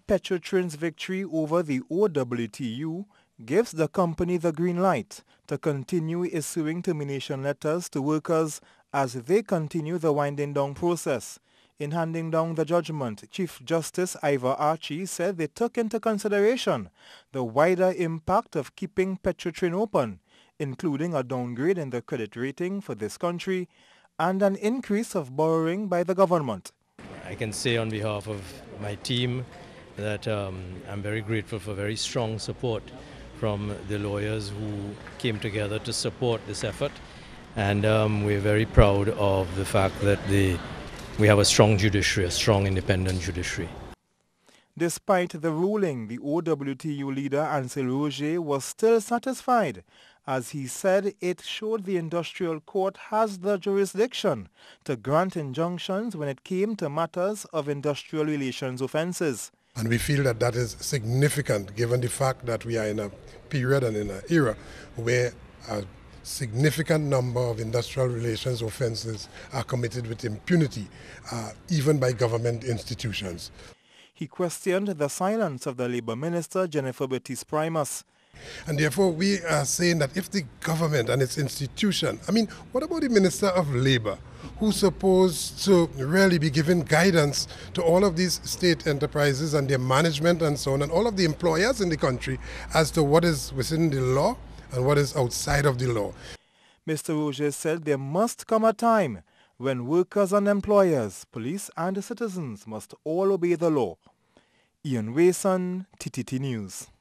Petrotrin's victory over the OWTU gives the company the green light to continue issuing termination letters to workers as they continue the winding down process. In handing down the judgment, Chief Justice Ivor Archie said they took into consideration the wider impact of keeping Petrotrin open, including a downgrade in the credit rating for this country and an increase of borrowing by the government. I can say on behalf of my team that I'm very grateful for very strong support from the lawyers who came together to support this effort, and we're very proud of the fact that we have a strong judiciary, a strong independent judiciary. Despite the ruling, the OWTU leader Counsel Roger was still satisfied, as he said it showed the industrial court has the jurisdiction to grant injunctions when it came to matters of industrial relations offences. And we feel that that is significant given the fact that we are in a period and in an era where a significant number of industrial relations offences are committed with impunity, even by government institutions. He questioned the silence of the Labour Minister, Jennifer Primus. And therefore we are saying that if the government and its institution, what about the Minister of Labour, who's supposed to really be giving guidance to all of these state enterprises and their management and so on, and all of the employers in the country as to what is within the law and what is outside of the law. Mr. Roger said there must come a time when workers and employers, police and citizens must all obey the law. Ian Wason, TTT News.